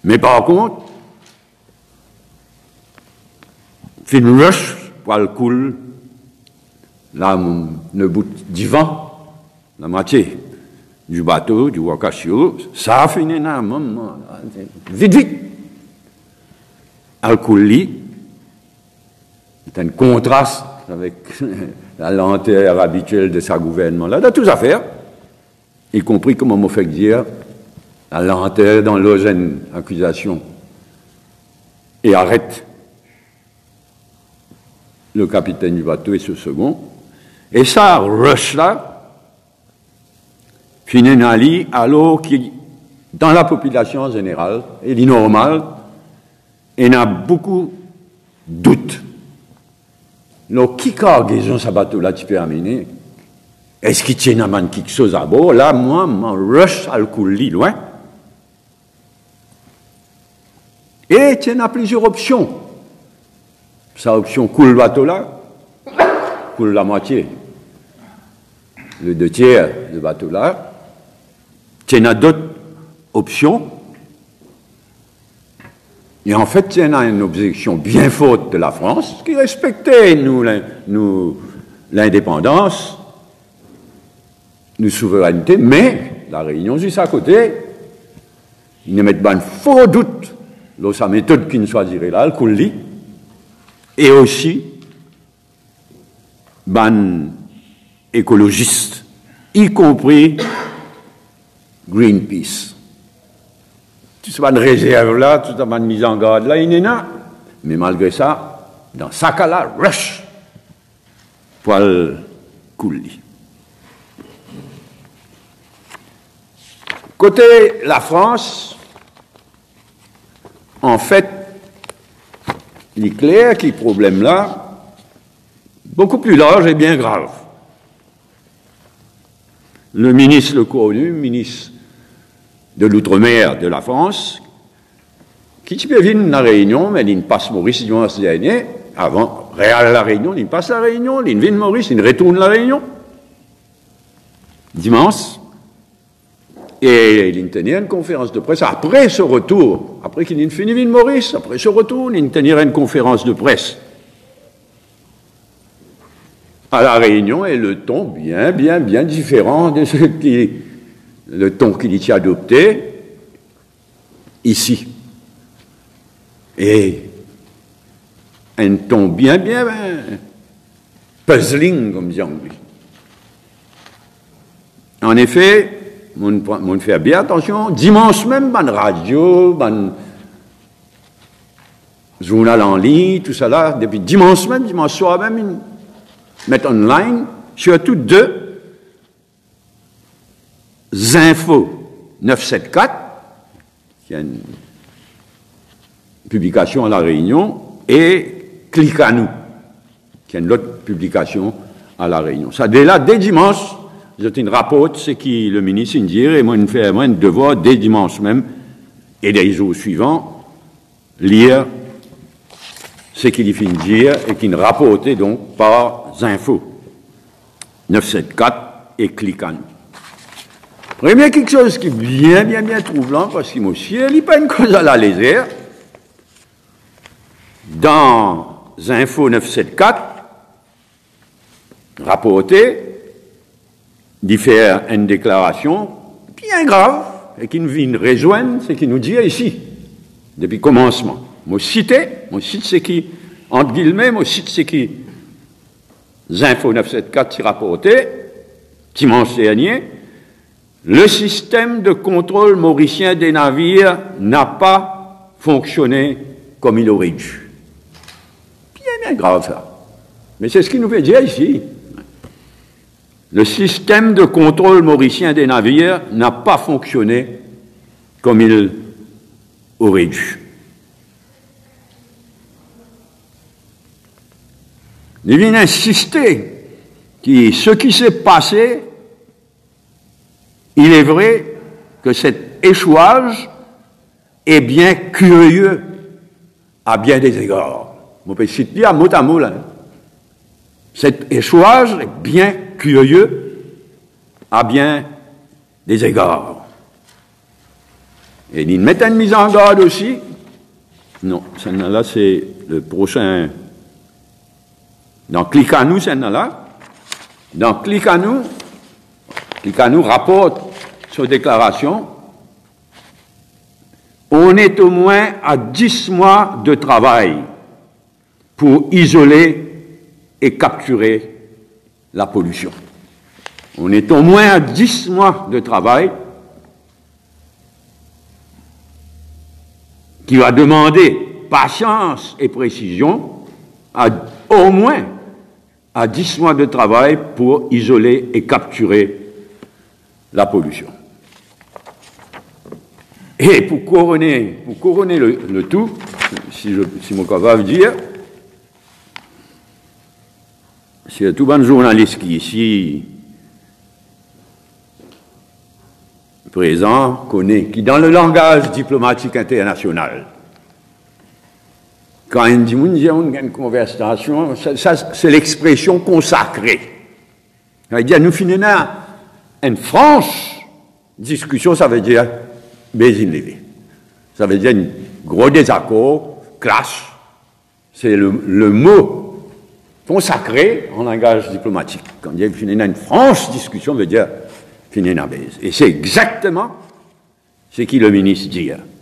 Mais par contre, fin rush pour le cool, là, le bout du vent, la moitié du bateau, du Wakashio, ça finit là, vite, vite. Al cool, c'est un contraste avec la lenteur habituelle de sa gouvernement là, de toutes affaires, y compris, comme on m'a fait dire, la lenteur dans l'ogène accusation. Et arrête le capitaine du bateau et ce second. Et ça, rush là, finit alors qui, dans la population en général, est normal, il y a beaucoup de doutes. Donc, qui cargaison ce bateau-là, tu peux amener? Est-ce qu'il tient à quelque chose à bord? Là, moi, mon rush à le couler loin. Et il y a plusieurs options. Sa option coule le bateau-là, coule la moitié. Le 2/3 du bateau-là. Il y a d'autres options. Et en fait, il y a une objection bien forte de la France qui respectait, nous l'indépendance, nous souveraineté, mais la Réunion juste à côté, ils ne mettent pas un faux doute dans sa méthode qui ne choisirait là, le coulis, et aussi, ban écologistes, y compris Greenpeace. Tout ça, une réserve là, tout ça, une mise en garde là, il y en a. Mais malgré ça, dans ce cas-là, rush, pour le coulis. Côté la France, en fait, il est clair que le problème là, beaucoup plus large et bien grave. Le ministre le connu, ministre de l'Outre-mer de la France, qui peut venir la Réunion, mais il passe Maurice dimanche dernier, avant, réal la Réunion, il passe la Réunion, il vient Maurice, il retourne la Réunion, dimanche, et il tenait une conférence de presse, après ce retour, après qu'il ait fini de Maurice, après ce retour, il tenait une conférence de presse à la Réunion, et le ton bien différent de ce qui le ton qu'il y a adopté ici. Et un ton bien puzzling, comme dit Anglais. En effet, on fait bien attention, dimanche même, ban radio, ban journal en ligne, tout ça là, depuis dimanche même, dimanche soir même, ils mettent online, surtout deux Info 974, qui a une publication à La Réunion, et Clique à nous, qui a une autre publication à La Réunion. Ça, dès dimanche, j'ai une rapporte, c'est qui le ministre dit, et moi, je fais un devoir dès dimanche même, et les jours suivants, lire ce qu'il finit de dire, et qui rapportait donc par Info 974 et Clique à nous. Premier quelque chose qui est bien troublant, parce qu'il m'aussi, il n'y a pas une cause à la légère. Dans Info 974, rapporté, d'y faire une déclaration bien grave, et qui nous vient rejoindre ce qu'il nous dit ici, depuis le commencement. Moi cite ce qui, entre guillemets, moi cite ce qui, Info 974 qui rapporté, dimanche dernier, le système de contrôle mauricien des navires n'a pas fonctionné comme il aurait dû. Bien grave ça. Mais c'est ce qu'il nous fait dire ici. Le système de contrôle mauricien des navires n'a pas fonctionné comme il aurait dû. Il vient insister que ce qui s'est passé, il est vrai que cet échouage est bien curieux à bien des égards. On peut citer à mot là. Cet échouage est bien curieux à bien des égards. Et il met une mise en garde aussi. Non, celle-là, c'est le prochain. Dans Clique à nous, celle-là. Dans Clique à nous rapporte sur déclaration. On est au moins à 10 mois de travail pour isoler et capturer la pollution. On est au moins à 10 mois de travail qui va demander patience et précision, au moins à 10 mois de travail pour isoler et capturer la pollution. Et pour couronner le tout, si mon capable dire, c'est tout bon journaliste qui ici présent connaît, qui dans le langage diplomatique international, quand on dit une conversation, ça c'est l'expression consacrée. Il dit, nous finissons une franche discussion, ça veut dire baiser levé. Ça veut dire un gros désaccord, clash. C'est le mot consacré en langage diplomatique. Quand on dit finir une franche discussion, ça veut dire finir la baise. Et c'est exactement ce que le ministre dit.